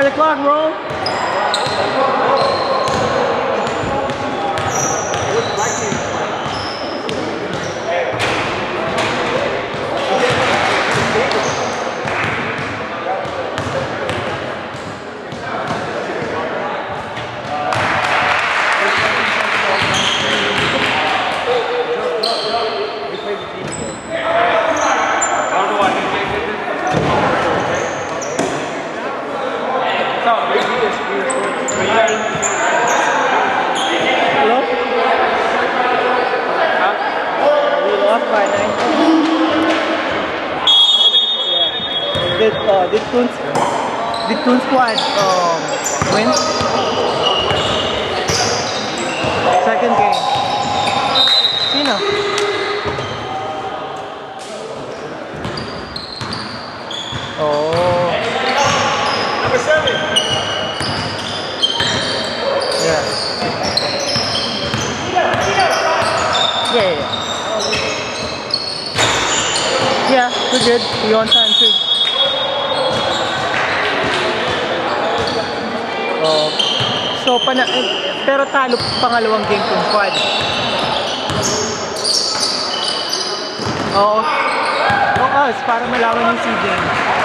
Start the clock, bro. Hello? We lost by 9. Yeah. Did Toon Squad win? Second game. Sino? Oh. Number 7. Yeah. Yeah. Yeah, we're good. We're on time too. Oh. So, pero talo pangalawang game kung squad. Oo. Us, para malaman yung seeding.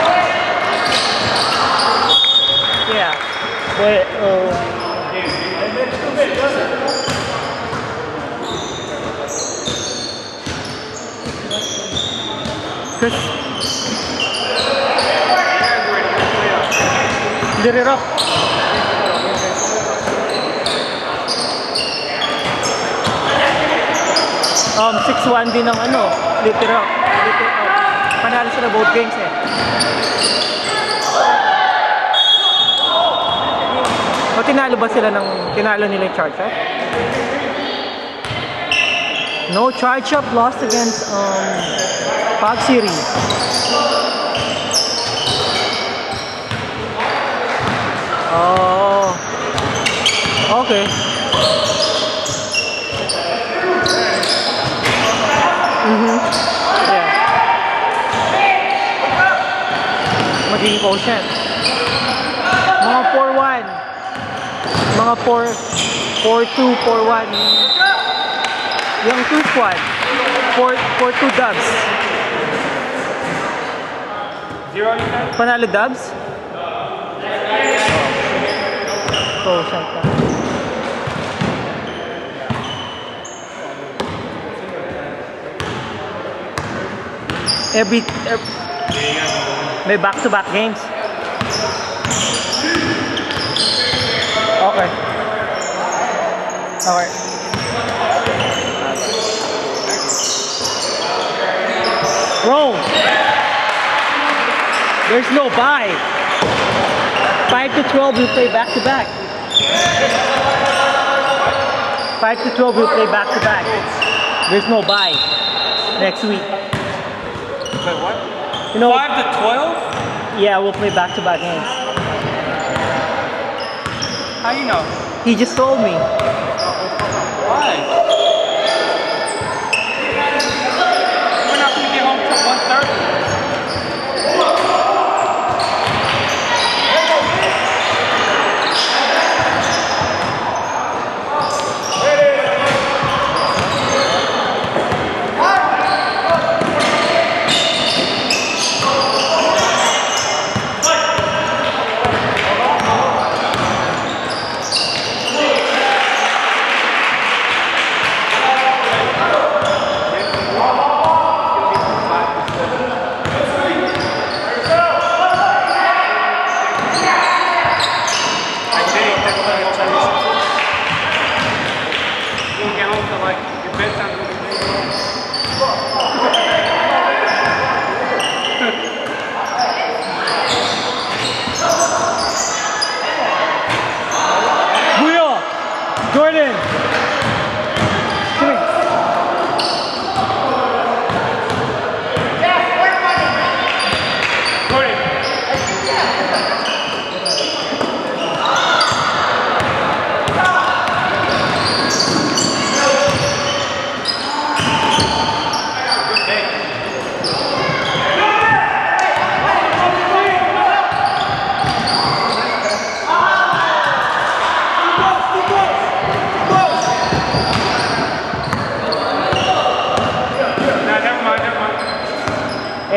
Yeah. But, Chris. Dirirok. 6-1 din ng literal. Panalo sila both games eh. O tinalo ba sila tinalo nila yung charge up? No, charge up lost against Pag City. Oh. Okay. Yeah. Magiging quotient. Mga 4-1. Mga 4-2, 4-1. Yung 2 squad. 4-2 dubs. 0 Panalo dubs? Quotient ka. May back-to-back games. Okay. Okay. Bro, there's no bye. 5 to 12 we play back-to-back. 5 to 12 we play back-to-back. There's no bye next week. Wait, what? You know, 5 to 12? yeah, we'll play back-to-back games. How you know? He just told me. Why? We're not gonna get home till 1:30.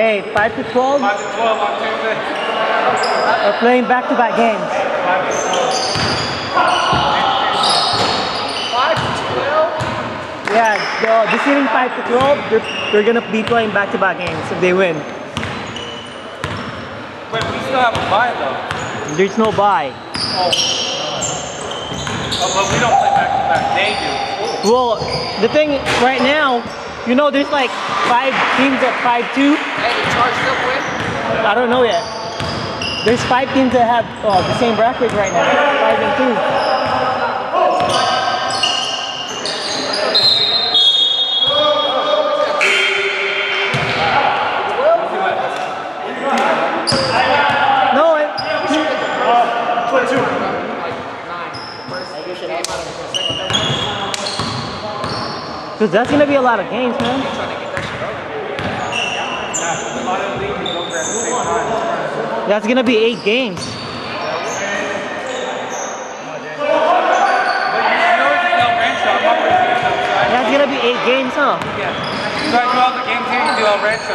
Hey, 5 to 12. 5 to 12 on Tuesday. We're playing back-to-back games. 5 to 12. Yeah, this evening 5 to 12, they're gonna be playing back-to-back games if they win. Wait, we still have a bye though. There's no bye. Oh, but we don't play back to back. They do. Well, the thing right now, you know, there's like 5 teams at 5-2. Hey, the Chargers still win? I don't know yet. There's 5 teams that have the same bracket right now, 5 and 2. No, because that's gonna be a lot of games, man. That's gonna be 8 games. That's gonna be 8 games, huh? Yeah. So I do all the games here, you do El Rancho.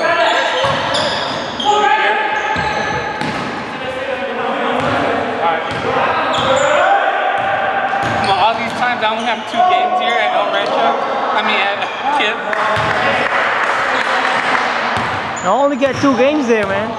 Well, all these times I only have 2 games here at El Rancho. I mean at Kip. I only get 2 games there, man.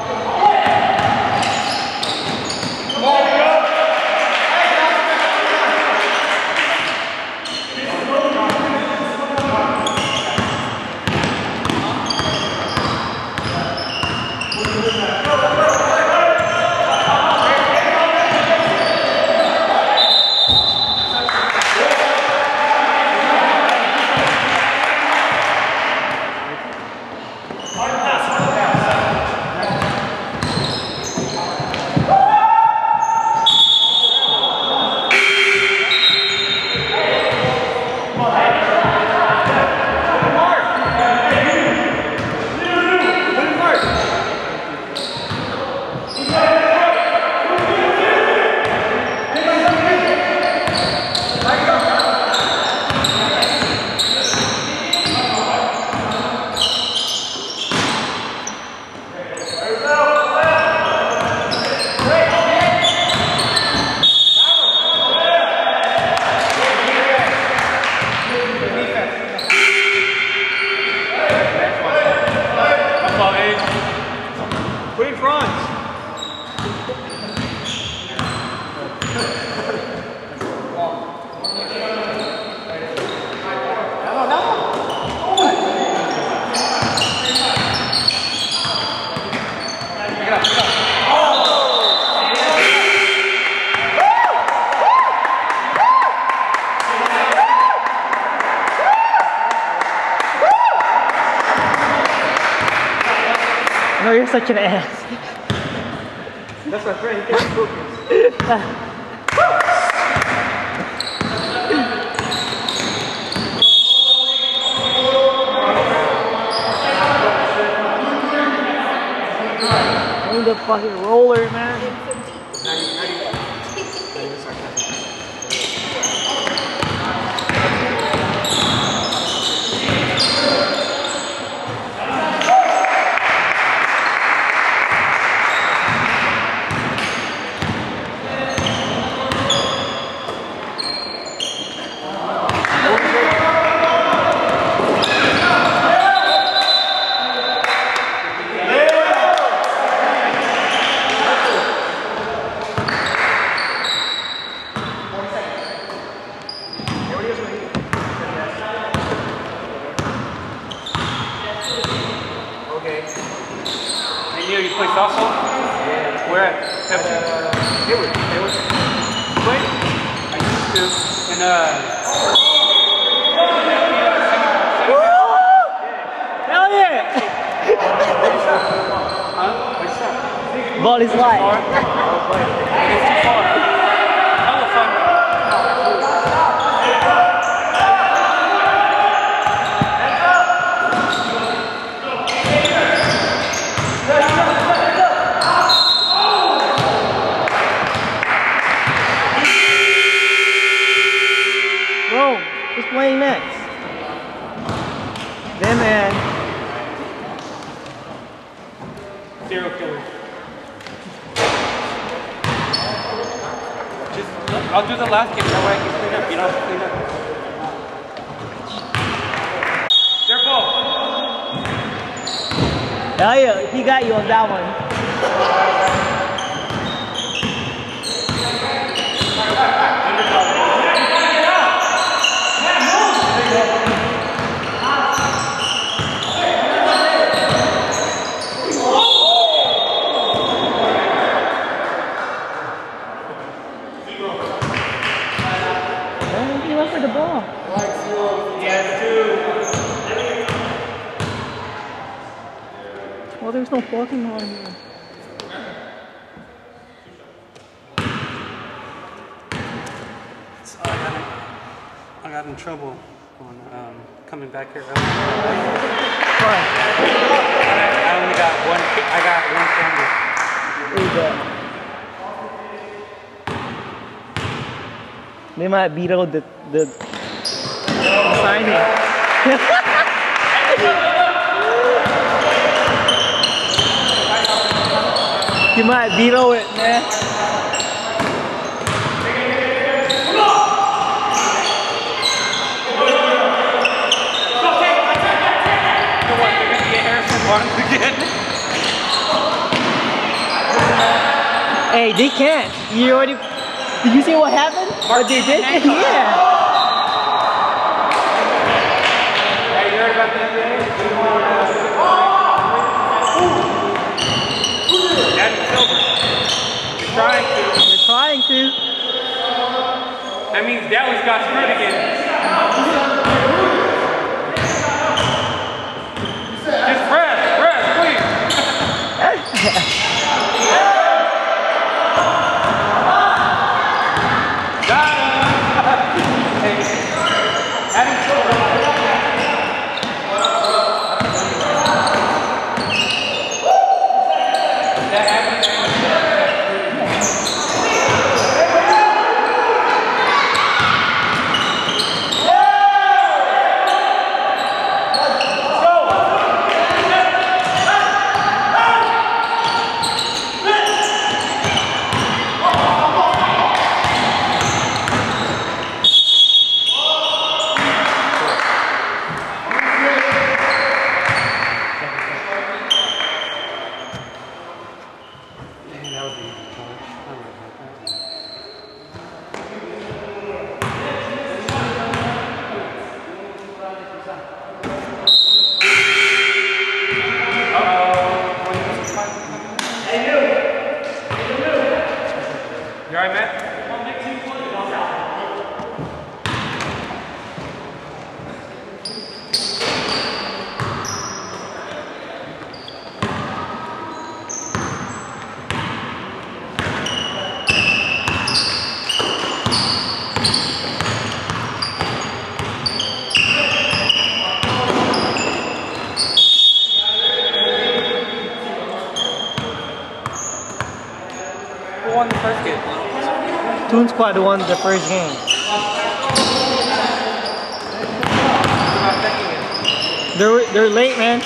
No, you're such an ass. That's my friend, he can't focus. I'm the fucking roller, man. You play softball? Yeah. Where at? Pepsi? Hayward. Play? I used to. And Hell yeah! Ball is live. it's too far. Hella fun. Who's playing next? Them and I'll do the last game, that way I can clean up, you know, clean up. They're both. Oh yeah, he got you on that one. He went for the ball. Well, there's no parking on here. So I got in trouble on coming back here early. Fine. I only got one. I got one camera. There you go. They might beat out the signing. You might beat out it, man. Hey, they can't. You already. Did you see what happened? What they did? Yeah. Hey, you heard about the NBA? That's silver. You're trying to. They're trying to. That means Dallas got screwed again. Just press, please. You alright, Matt? Who won the first game? Toon Squad won the first game. They're late, man.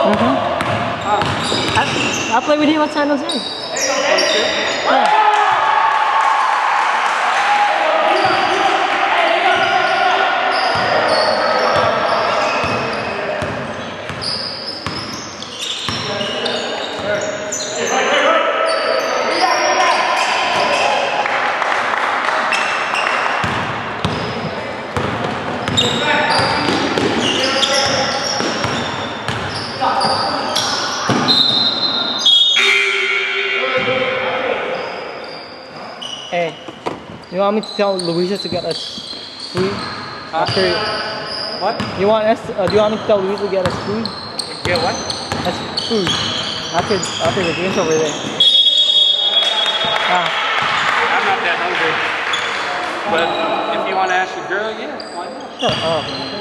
I played with him at San Jose. Yeah. Hey, you want me to tell Louisa to get us food? After What? you want us? Do you want me to tell Louisa to get us food? Get what? That's food. After the game's over there. Ah. I'm not that hungry. But if you want to ask your girl, yeah, why not? Shut up.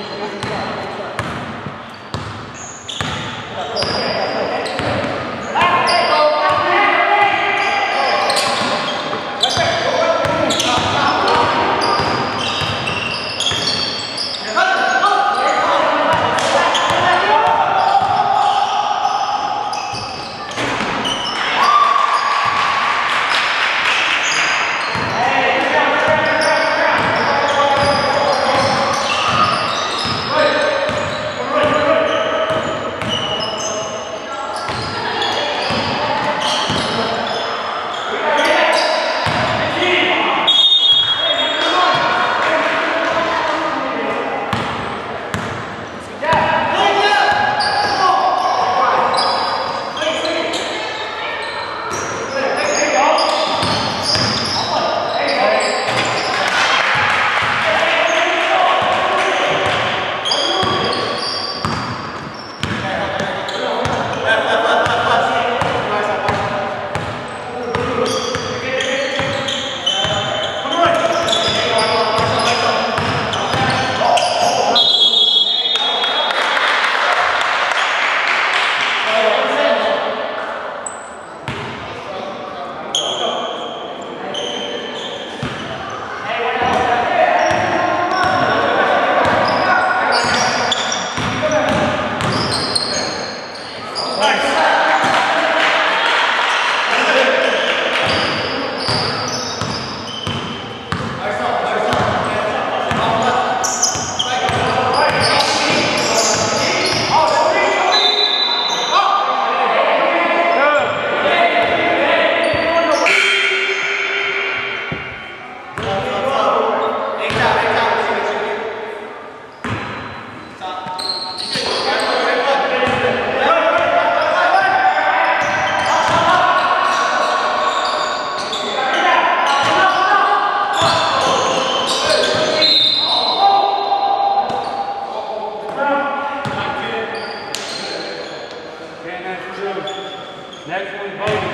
Next one, Bodie.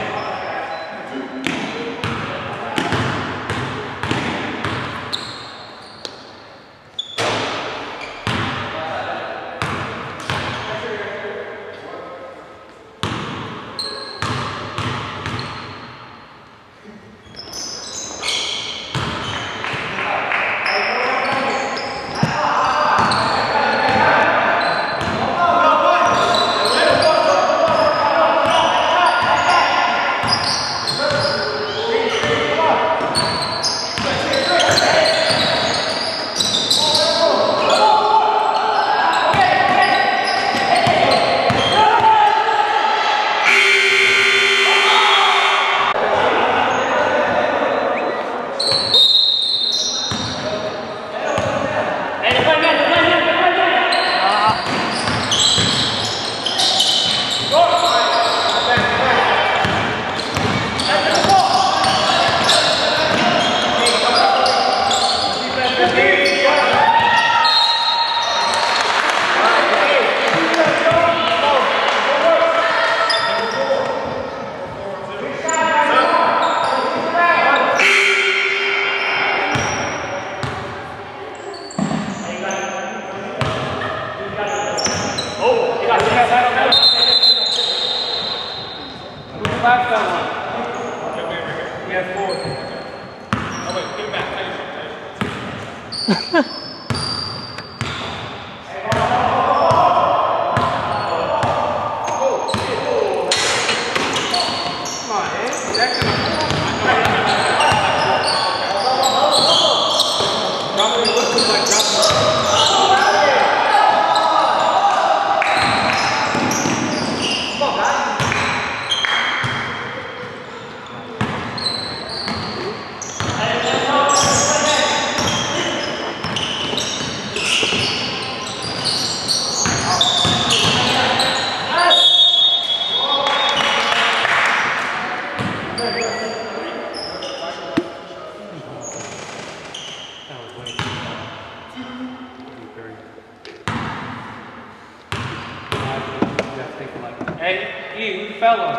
Hey, E, who fell on?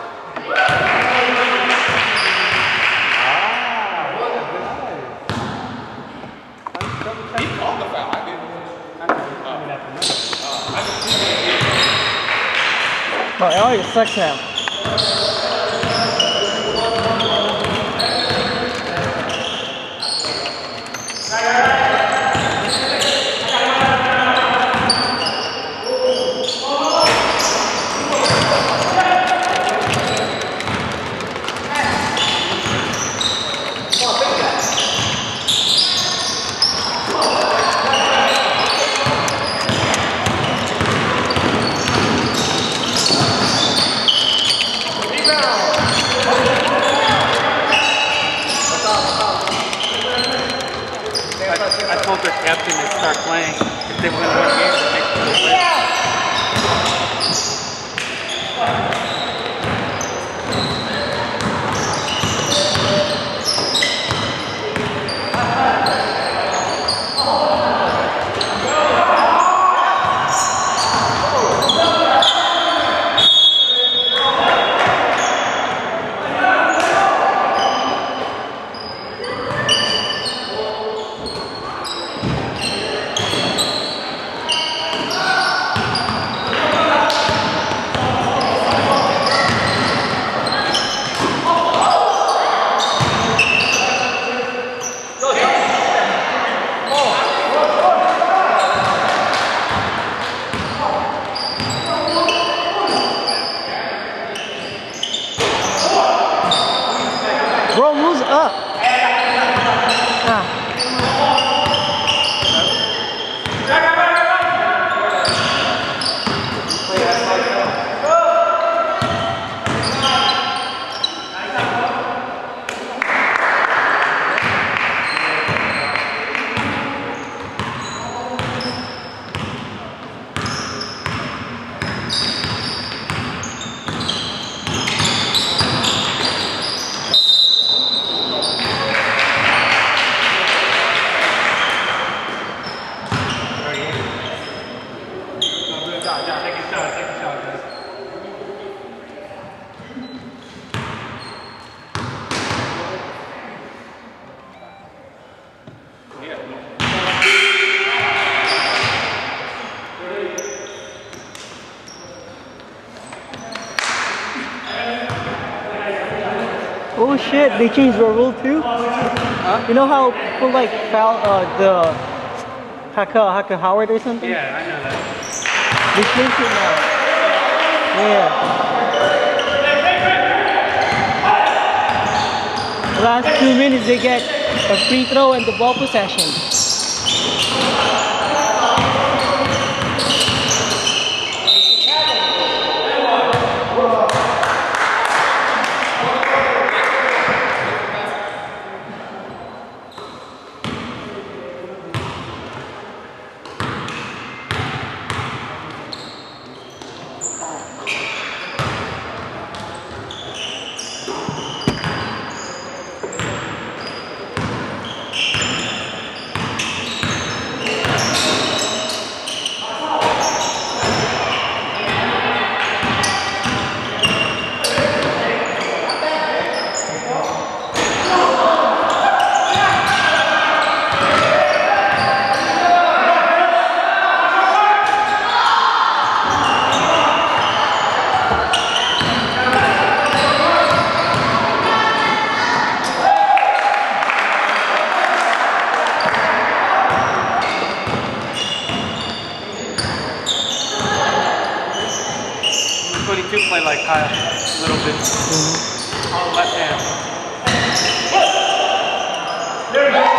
He called the foul. I didn't. Bro, Elliot sucks now. I told their captain to start playing. If they were going to win games, they make them play. Bro, who's up? Oh shit, they changed the rule too? Huh? You know how people like foul the Haka Howard or something? Yeah, I know that. They changed it now. Yeah. The last 2 minutes they get a free throw and the ball possession. Play like Kyle a little bit. Left hand. There you go.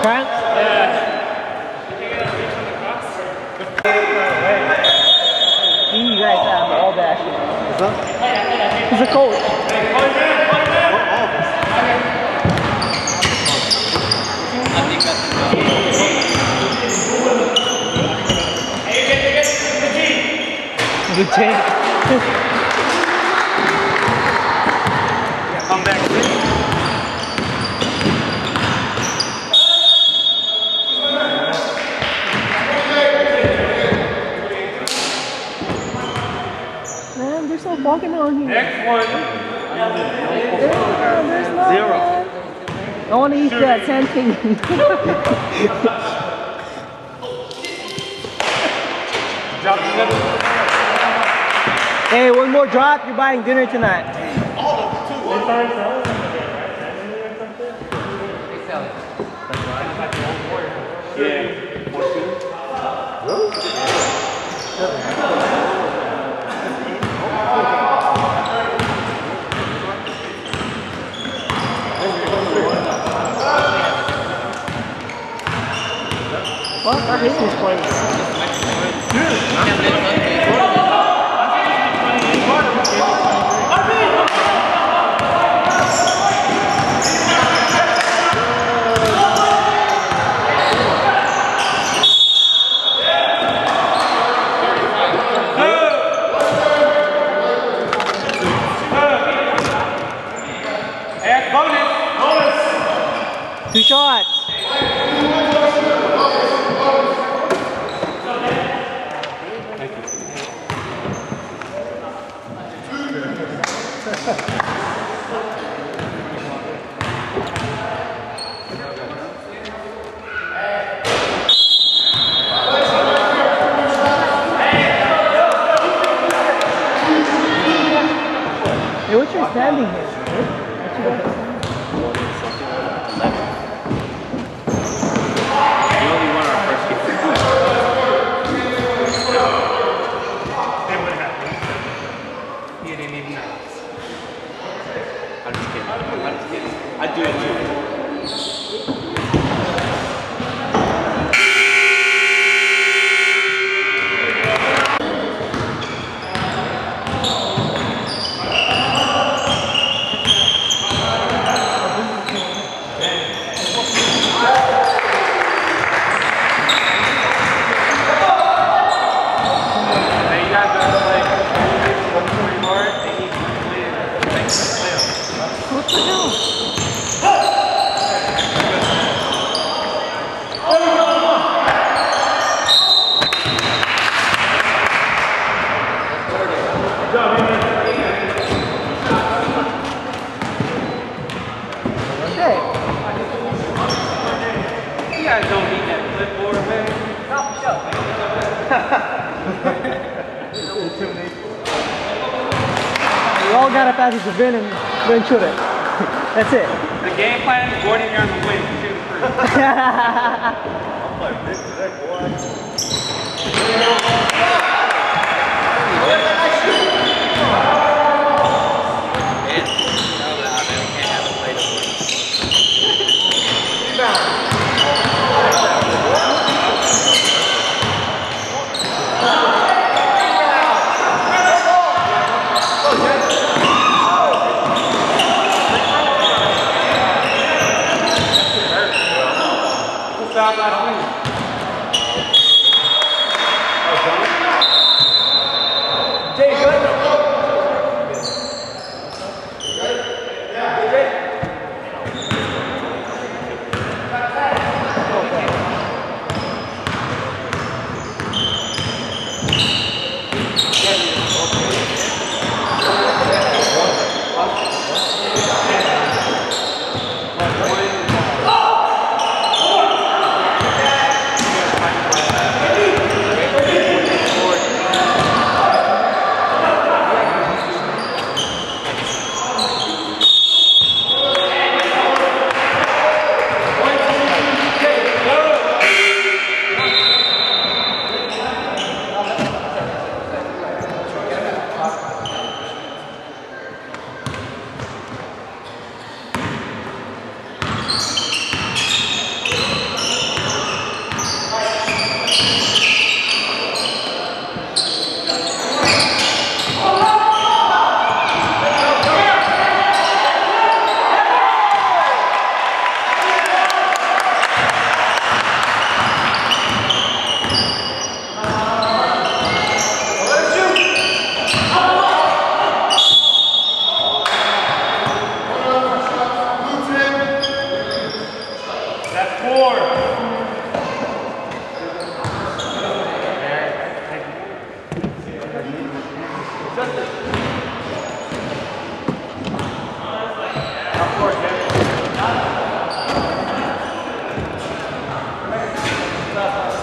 cramps? You guys have all that shit. What's up? He's a coach. The tank. Come back. Man, there's no bugging on here. Next one. There's no, Zero. man. I want to eat that same thing. Drop the middle. Hey, one more drop, you're buying dinner tonight. Well, I hate this place. Two shots. Hey, what's your standing here? He didn't even know. I'm just kidding. I do it too. You guys don't need that clipboard, man. We all gotta pass it to Vin and then shoot it. That's it. The game plan is Gordon, you're on the win. Shooting free. I'm like big today,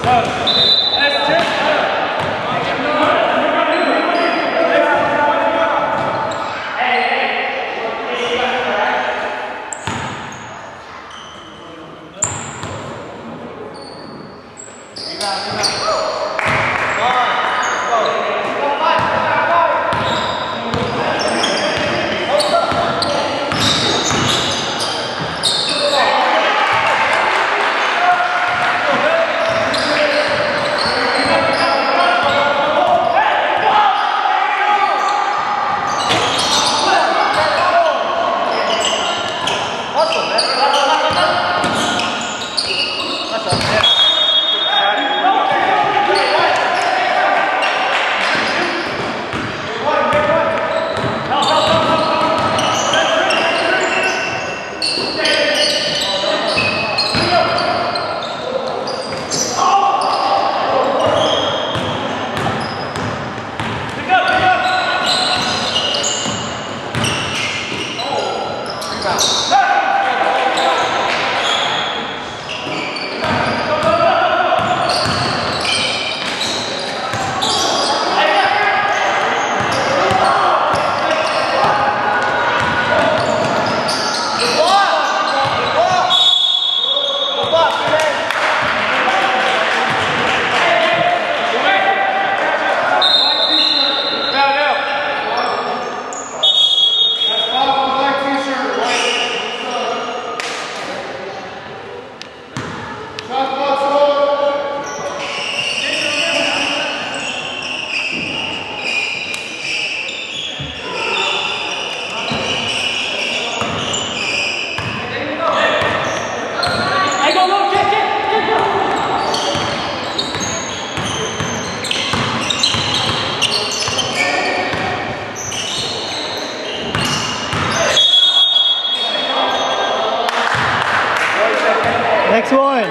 Next one.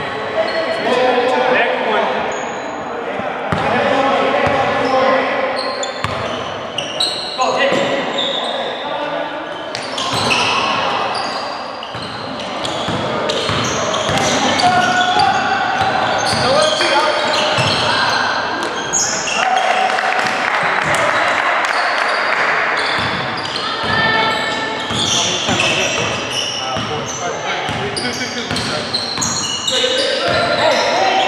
Hey!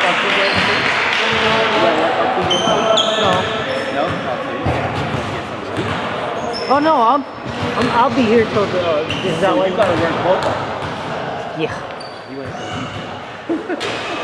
No? Okay. Oh no, I'll be here till the. Is that So like? you gotta work both of them. Yeah. You went